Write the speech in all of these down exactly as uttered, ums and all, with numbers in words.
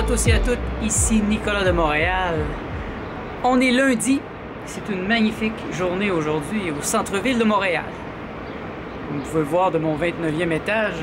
à tous et à toutes, ici Nicolas de Montréal. On est lundi, c'est une magnifique journée aujourd'hui au centre-ville de Montréal. Comme vous pouvez voir de mon vingt-neuvième étage,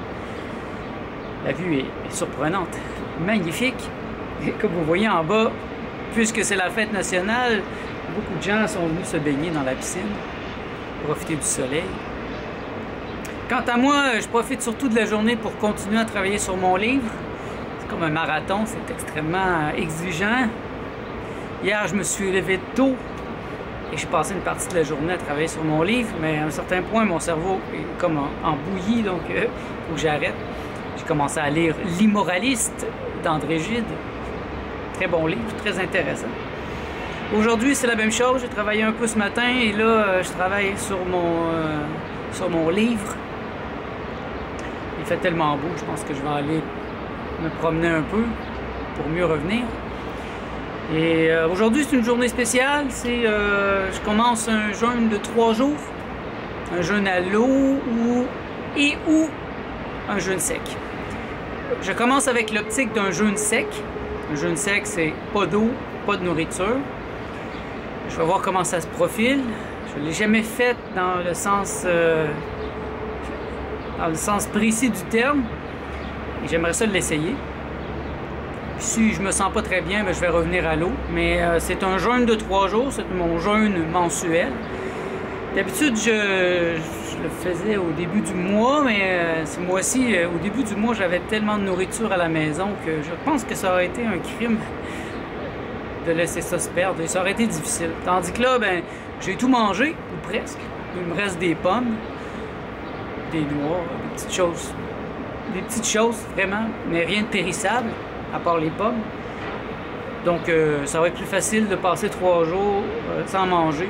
la vue est surprenante, magnifique. Et comme vous voyez en bas, puisque c'est la fête nationale, beaucoup de gens sont venus se baigner dans la piscine, profiter du soleil. Quant à moi, je profite surtout de la journée pour continuer à travailler sur mon livre. C'est comme un marathon, c'est extrêmement exigeant. Hier, je me suis levé tôt et j'ai passé une partie de la journée à travailler sur mon livre, mais à un certain point, mon cerveau est comme en, en bouillie, donc il euh, faut que j'arrête. J'ai commencé à lire L'Immoraliste d'André Gide. Très bon livre, très intéressant. Aujourd'hui, c'est la même chose. J'ai travaillé un peu ce matin et là, je travaille sur mon, euh, sur mon livre. Il fait tellement beau, je pense que je vais aller me promener un peu pour mieux revenir. Et euh, aujourd'hui, c'est une journée spéciale. C'est, euh, je commence un jeûne de trois jours, un jeûne à l'eau ou, et ou un jeûne sec. Je commence avec l'optique d'un jeûne sec. Un jeûne sec, c'est pas d'eau, pas de nourriture. Je vais voir comment ça se profile. Je ne l'ai jamais fait dans le sens... Euh, dans le sens précis du terme, et j'aimerais ça l'essayer. Si je me sens pas très bien, bien je vais revenir à l'eau, mais euh, c'est un jeûne de trois jours, c'est mon jeûne mensuel. D'habitude, je, je le faisais au début du mois, mais euh, ce mois-ci, euh, au début du mois, j'avais tellement de nourriture à la maison que je pense que ça aurait été un crime de laisser ça se perdre, et ça aurait été difficile. Tandis que là, ben, j'ai tout mangé, ou presque. Il me reste des pommes, des noix, des petites choses. Des petites choses, vraiment, mais rien de périssable, à part les pommes. Donc, euh, ça va être plus facile de passer trois jours euh, sans manger.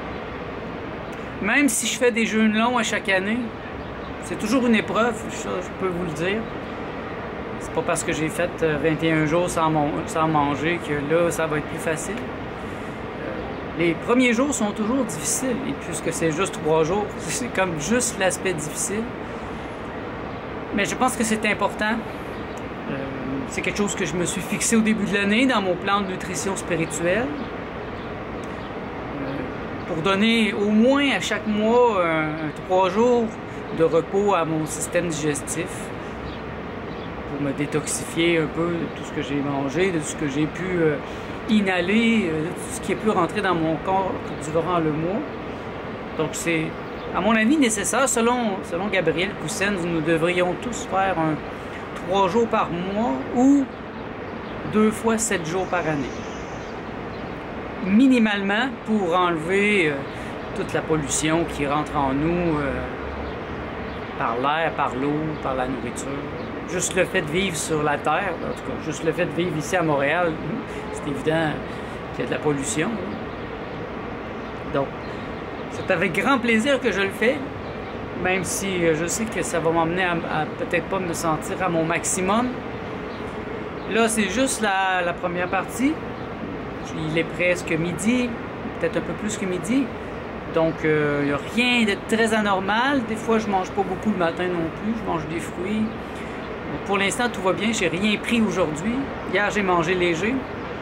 Même si je fais des jeûnes longs à chaque année, c'est toujours une épreuve, ça, je peux vous le dire. C'est pas parce que j'ai fait vingt et un jours sans, sans manger que là, ça va être plus facile. Les premiers jours sont toujours difficiles, et puisque c'est juste trois jours, c'est comme juste l'aspect difficile. Mais je pense que c'est important. Euh, c'est quelque chose que je me suis fixé au début de l'année dans mon plan de nutrition spirituelle. Euh, pour donner au moins à chaque mois un, un trois jours de repos à mon système digestif. Pour me détoxifier un peu de tout ce que j'ai mangé, de tout ce que j'ai pu... Euh, inhaler euh, tout ce qui est pu rentrer dans mon corps durant le mois. Donc c'est, à mon avis, nécessaire. Selon, selon Gabriel Coussens, nous devrions tous faire un trois jours par mois ou deux fois sept jours par année. Minimalement pour enlever euh, toute la pollution qui rentre en nous euh, par l'air, par l'eau, par la nourriture. Juste le fait de vivre sur la Terre, en tout cas, juste le fait de vivre ici à Montréal, c'est évident qu'il y a de la pollution. Donc, c'est avec grand plaisir que je le fais, même si je sais que ça va m'emmener à, à peut-être pas me sentir à mon maximum. Là, c'est juste la, la première partie. Il est presque midi, peut-être un peu plus que midi. Donc, il euh, n'y a rien de très anormal. Des fois, je mange pas beaucoup le matin non plus. Je mange des fruits. Donc, pour l'instant, tout va bien. J'ai rien pris aujourd'hui. Hier, j'ai mangé léger.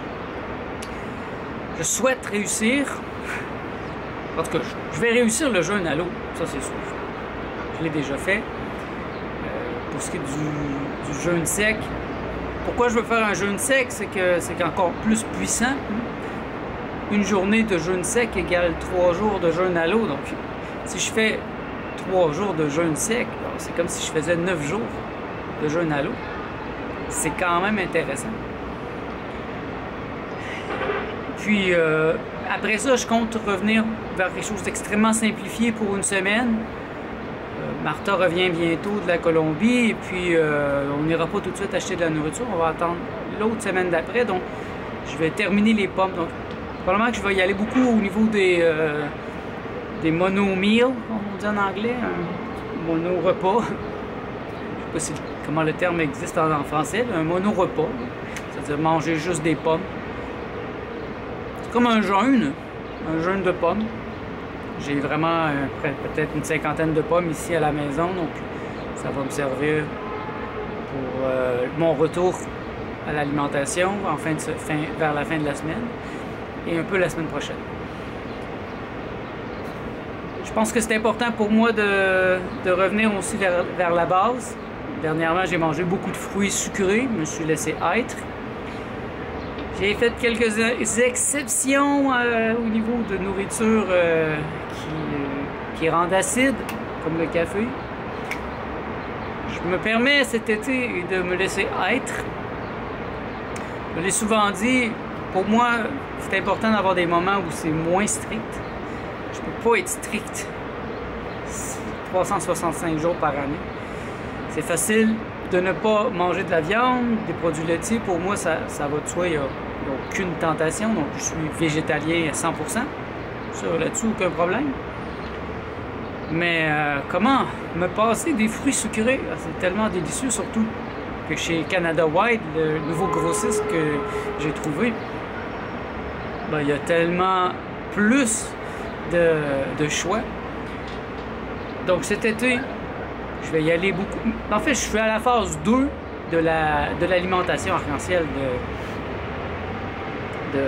Je souhaite réussir. En tout cas, je vais réussir le jeûne à l'eau. Ça, c'est sûr. Je l'ai déjà fait. Euh, pour ce qui est du, du jeûne sec. Pourquoi je veux faire un jeûne sec? C'est que c'est encore plus puissant. Une journée de jeûne sec égale trois jours de jeûne à l'eau. Donc, si je fais trois jours de jeûne sec, c'est comme si je faisais neuf jours de jeûne à l'eau. C'est quand même intéressant. Puis, euh, après ça, je compte revenir vers quelque chose d'extrêmement simplifié pour une semaine. Euh, Martha revient bientôt de la Colombie et puis euh, on n'ira pas tout de suite acheter de la nourriture. On va attendre l'autre semaine d'après. Donc, je vais terminer les pommes. Donc, probablement que je vais y aller beaucoup au niveau des, euh, des mono-meals, comme on dit en anglais, un mono-repas. Je ne sais pas si, comment le terme existe en, en français, un mono-repas, c'est-à-dire manger juste des pommes. C'est comme un jeûne, un jeûne de pommes. J'ai vraiment euh, peut-être une cinquantaine de pommes ici à la maison, donc ça va me servir pour euh, mon retour à l'alimentation en fin de, fin, vers la fin de la semaine et un peu la semaine prochaine. Je pense que c'est important pour moi de, de revenir aussi vers, vers la base. Dernièrement, j'ai mangé beaucoup de fruits sucrés, je me suis laissé être. J'ai fait quelques exceptions euh, au niveau de nourriture euh, qui, euh, qui rendent acide, comme le café. Je me permets cet été de me laisser être. Je l'ai souvent dit, pour moi, c'est important d'avoir des moments où c'est moins strict. Je peux pas être strict trois cent soixante-cinq jours par année. C'est facile de ne pas manger de la viande, des produits laitiers. Pour moi, ça, ça va de soi, il n'y a, a aucune tentation. Donc, je suis végétalien à cent pour cent. Ça, là-dessus, aucun problème. Mais euh, comment me passer des fruits sucrés? C'est tellement délicieux, surtout que chez Canada White, le nouveau grossiste que j'ai trouvé, ben, il y a tellement plus de, de choix. Donc cet été, je vais y aller beaucoup. En fait, je suis à la phase deux de la de l'alimentation arc-en-ciel de, de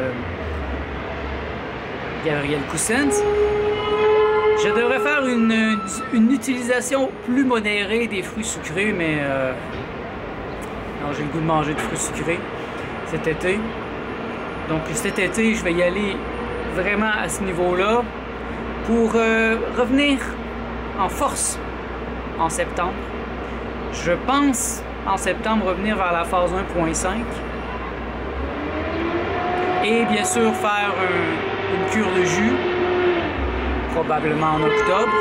Gabriel Coussens. Je devrais faire une, une utilisation plus modérée des fruits sucrés, mais euh, non, j'ai le goût de manger de fruits sucrés cet été. Donc cet été, je vais y aller vraiment à ce niveau-là pour euh, revenir en force en septembre. Je pense en septembre revenir vers la phase un point cinq et bien sûr faire un, une cure de jus, probablement en octobre.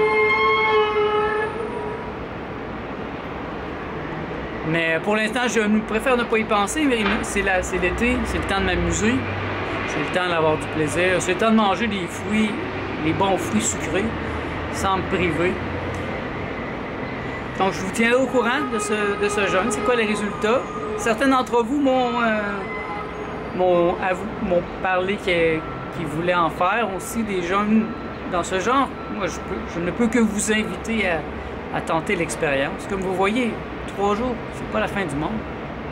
Mais pour l'instant, je préfère ne pas y penser, mais c'est l'été, c'est le temps de m'amuser, c'est le temps d'avoir du plaisir, c'est le temps de manger des fruits, les bons fruits sucrés, sans me priver. Donc, je vous tiens au courant de ce, de ce jeûne. C'est quoi les résultats? Certains d'entre vous m'ont euh, parlé qu'ils qu voulaient en faire aussi, des jeûnes dans ce genre. Moi, je, peux, je ne peux que vous inviter à, à tenter l'expérience. Comme vous voyez, trois jours, c'est pas la fin du monde.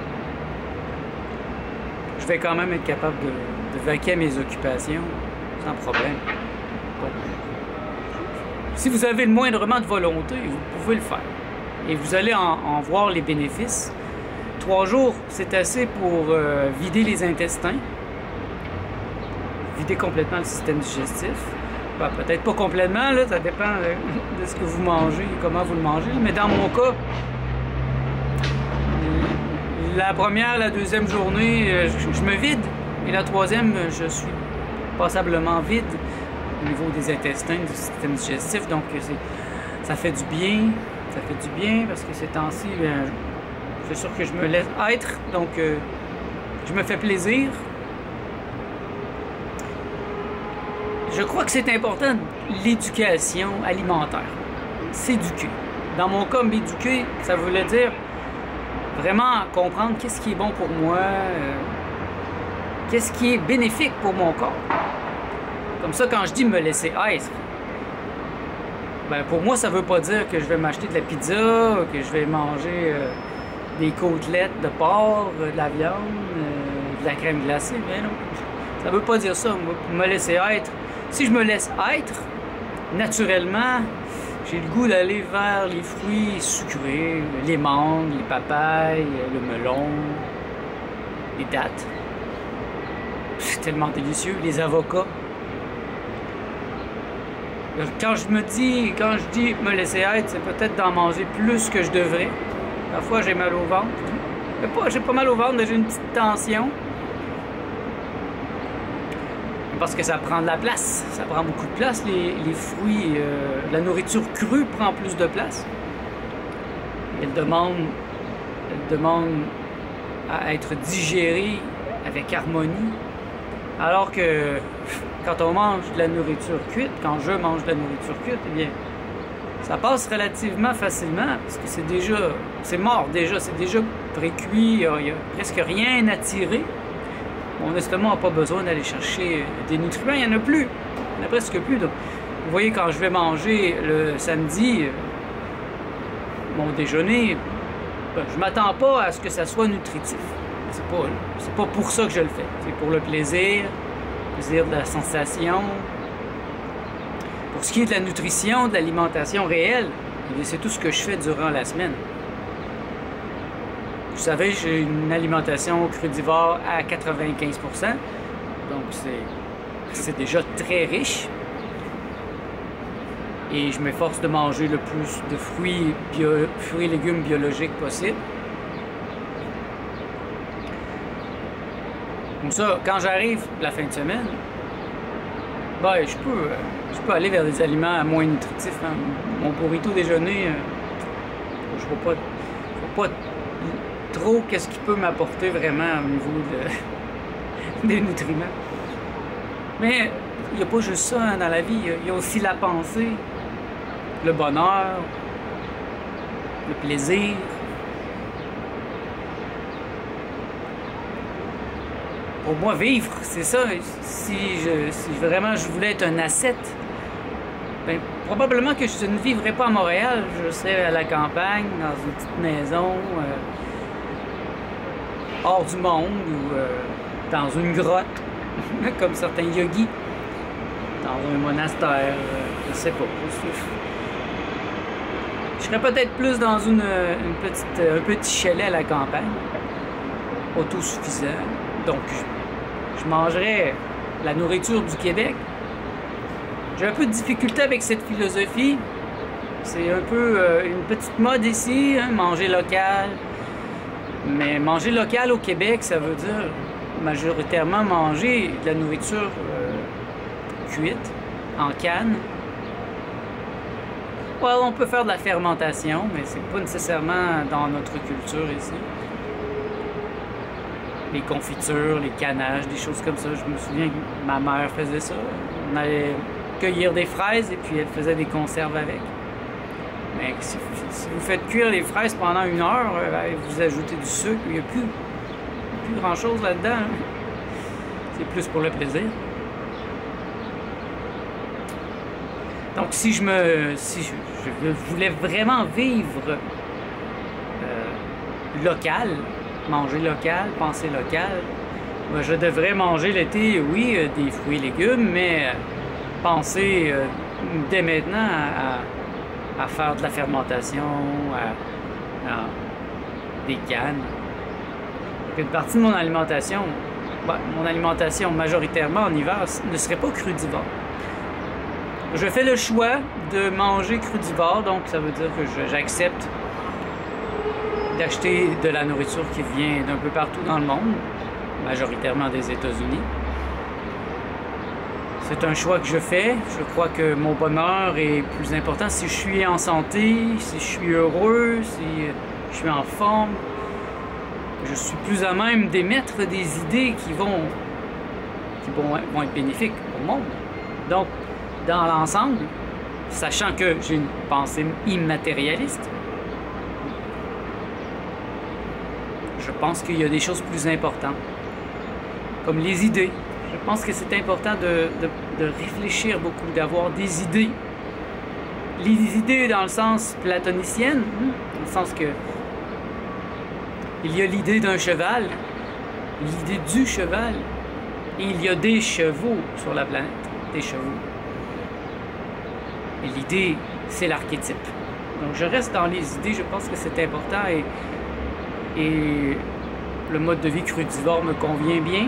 Je vais quand même être capable de, de vaquer à mes occupations sans problème. Donc, si vous avez le moindrement de volonté, vous pouvez le faire. Et vous allez en, en voir les bénéfices. Trois jours, c'est assez pour euh, vider les intestins, vider complètement le système digestif. Ben, peut-être pas complètement, là, ça dépend de, de ce que vous mangez et comment vous le mangez. Mais dans mon cas, la première, la deuxième journée, je, je me vide. Et la troisième, je suis passablement vide au niveau des intestins, du système digestif. Donc, ça fait du bien. Ça fait du bien parce que ces temps-ci, c'est sûr que je me laisse être. Donc, euh, je me fais plaisir. Je crois que c'est important, l'éducation alimentaire. S'éduquer. Dans mon cas, m'éduquer, ça voulait dire vraiment comprendre qu'est-ce qui est bon pour moi, euh, qu'est-ce qui est bénéfique pour mon corps. Comme ça, quand je dis me laisser être, ben pour moi, ça veut pas dire que je vais m'acheter de la pizza, que je vais manger euh, des côtelettes de porc, euh, de la viande, euh, de la crème glacée. Ben non, ça veut pas dire ça. Moi, pour me laisser être, si je me laisse être, naturellement, j'ai le goût d'aller vers les fruits sucrés, les mangues, les papayes, le melon, les dattes. C'est tellement délicieux, les avocats. Quand je me dis, quand je dis me laisser être, c'est peut-être d'en manger plus que je devrais. Parfois, j'ai mal au ventre. J'ai pas mal au ventre, mais j'ai une petite tension. Parce que ça prend de la place. Ça prend beaucoup de place. Les, les fruits, euh, la nourriture crue prend plus de place. Elle demande, elle demande à être digérée avec harmonie. Alors que quand on mange de la nourriture cuite, quand je mange de la nourriture cuite, eh bien, ça passe relativement facilement parce que c'est déjà, c'est mort déjà, c'est déjà pré-cuit, il n'y a presque rien à tirer. Mon estomac n'a pas besoin d'aller chercher des nutriments, il n'y en a plus, il n'y en a presque plus. Donc, vous voyez, quand je vais manger le samedi, mon déjeuner, ben, je ne m'attends pas à ce que ça soit nutritif. c'est pas, c'est pas pour ça que je le fais. C'est pour le plaisir, le plaisir de la sensation. Pour ce qui est de la nutrition, de l'alimentation réelle, c'est tout ce que je fais durant la semaine. Vous savez, j'ai une alimentation crudivore à quatre-vingt-quinze pour cent, donc c'est déjà très riche. Et je m'efforce de manger le plus de fruits, bio, fruits et légumes biologiques possible. Comme ça, quand j'arrive la fin de semaine, ben, je peux, je peux aller vers des aliments moins nutritifs. Hein. Mon burrito déjeuner, je ne vois pas, je vois pas trop qu'est-ce qui peut m'apporter vraiment au niveau de, des nutriments. Mais il n'y a pas juste ça hein, dans la vie, il y a aussi la pensée, le bonheur, le plaisir. Pour moi, vivre, c'est ça. Si, je, si vraiment je voulais être un ascète, ben, probablement que je ne vivrais pas à Montréal. Je serais à la campagne, dans une petite maison, euh, hors du monde, ou euh, dans une grotte, comme certains yogis, dans un monastère, euh, je sais pas. Je serais peut-être plus dans une, une petite, un petit chalet à la campagne, autosuffisant. Donc, je, je mangerais la nourriture du Québec. J'ai un peu de difficulté avec cette philosophie. C'est un peu euh, une petite mode ici, hein, manger local. Mais manger local au Québec, ça veut dire majoritairement manger de la nourriture euh, cuite, en canne. Ouais, on peut faire de la fermentation, mais c'est pas nécessairement dans notre culture ici. Les confitures, les canages, des choses comme ça. Je me souviens que ma mère faisait ça. On allait cueillir des fraises et puis elle faisait des conserves avec. Mais si, si vous faites cuire les fraises pendant une heure, vous ajoutez du sucre, il n'y a plus, plus grand-chose là-dedans. Hein. C'est plus pour le plaisir. Donc si je me, si je, je voulais vraiment vivre euh, local, manger local, penser local, ben je devrais manger l'été, oui, euh, des fruits et légumes, mais euh, penser euh, dès maintenant à, à, à faire de la fermentation, à, à des cannes. Une partie de mon alimentation, ben, mon alimentation majoritairement en hiver ne serait pas crudivore. Je fais le choix de manger crudivore, donc ça veut dire que j'accepte d'acheter de la nourriture qui vient d'un peu partout dans le monde, majoritairement des États-Unis. C'est un choix que je fais. Je crois que mon bonheur est plus important. Si je suis en santé, si je suis heureux, si je suis en forme, je suis plus à même d'émettre des idées qui vont, qui vont, vont être bénéfiques au monde. Donc, dans l'ensemble, sachant que j'ai une pensée immatérialiste, je pense qu'il y a des choses plus importantes, comme les idées. Je pense que c'est important de, de, de réfléchir beaucoup, d'avoir des idées. Les idées dans le sens platonicien, dans le sens que il y a l'idée d'un cheval, l'idée du cheval, et il y a des chevaux sur la planète, des chevaux. Et l'idée, c'est l'archétype. Donc je reste dans les idées, je pense que c'est important et, et le mode de vie crudivore me convient bien.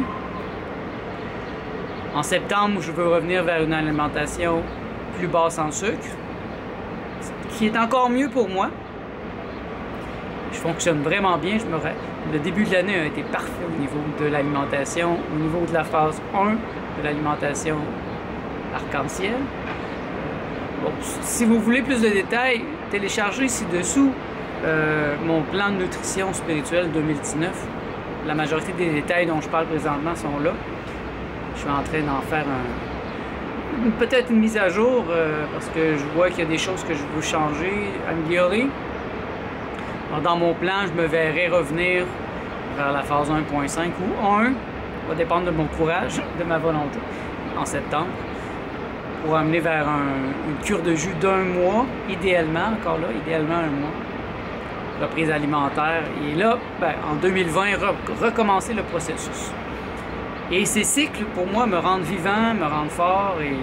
En septembre, je veux revenir vers une alimentation plus basse en sucre, ce qui est encore mieux pour moi. Je fonctionne vraiment bien. Je me... Le début de l'année a été parfait au niveau de l'alimentation, au niveau de la phase un de l'alimentation arc-en-ciel. Bon, si vous voulez plus de détails, téléchargez ci-dessous euh, mon plan de nutrition spirituelle deux mille dix-neuf. La majorité des détails dont je parle présentement sont là. Je suis en train d'en faire un... peut-être une mise à jour euh, parce que je vois qu'il y a des choses que je veux changer, améliorer. Alors, dans mon plan, je me verrai revenir vers la phase un point cinq ou un. Ça va dépendre de mon courage, de ma volonté, en septembre. Pour amener vers un, une cure de jus d'un mois, idéalement, encore là, idéalement un mois. reprise alimentaire. Et là, ben, en deux mille vingt, re recommencer le processus. Et ces cycles, pour moi, me rendent vivant, me rendent fort et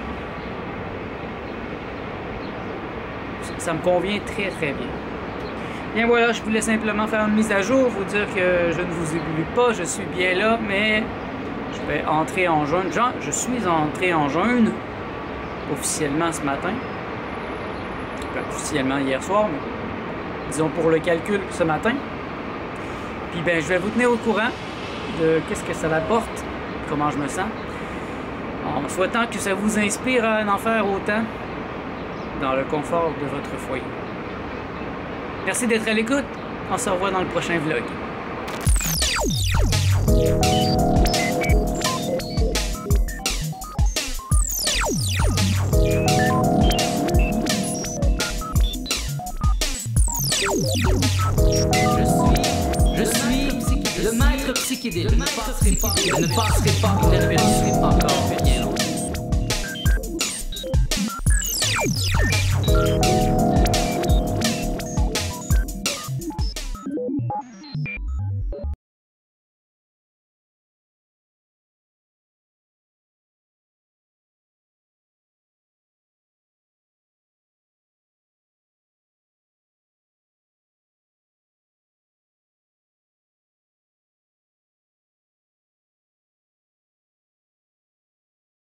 ça me convient très très bien. Bien voilà, je voulais simplement faire une mise à jour, vous dire que je ne vous oublie pas, je suis bien là, mais je vais entrer en jeûne. Genre, je suis entré en jeûne officiellement ce matin. Enfin, officiellement hier soir, mais disons pour le calcul ce matin. Puis ben, je vais vous tenir au courant de qu'est-ce que ça apporte, comment je me sens, en souhaitant que ça vous inspire à en faire autant dans le confort de votre foyer. Merci d'être à l'écoute. On se revoit dans le prochain vlog. Je suis, je suis le maître psychédélique. Je ne passerai pas, je ne passerai pas, je ne passerai pas encore bien longtemps.